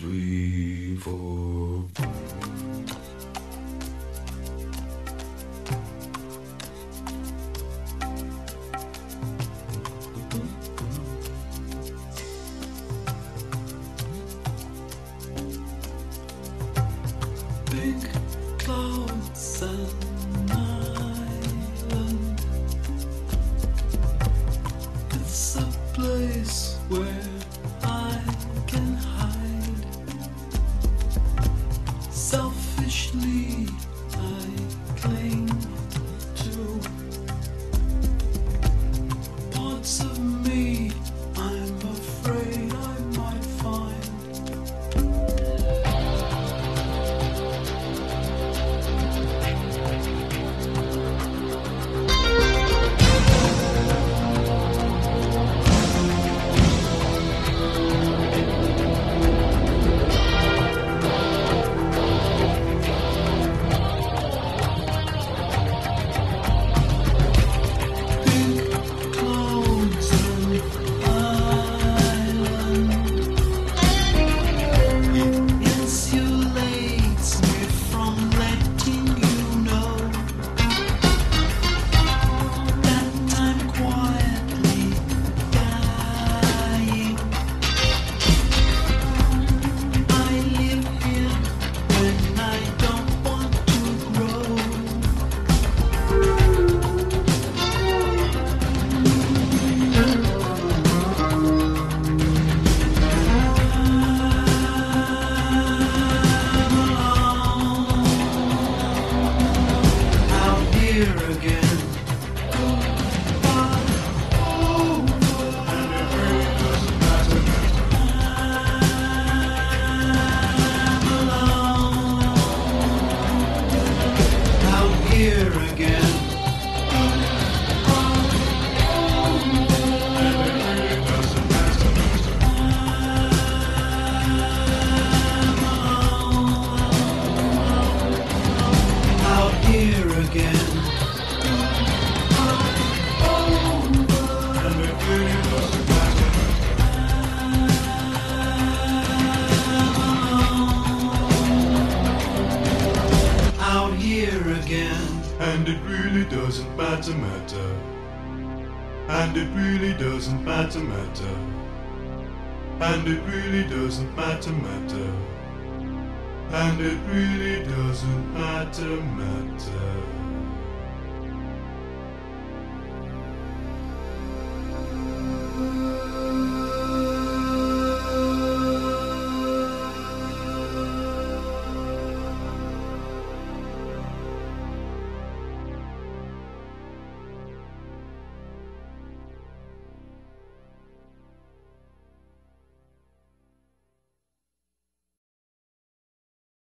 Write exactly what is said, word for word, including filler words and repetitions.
three, four. Big clouds and island. It's a place where I can hide. Selfishly I cling to parts of me I'm afraid I might find. And it really doesn't matter, matter. And it really doesn't matter, matter. And it really doesn't matter, matter. And it really doesn't matter, matter.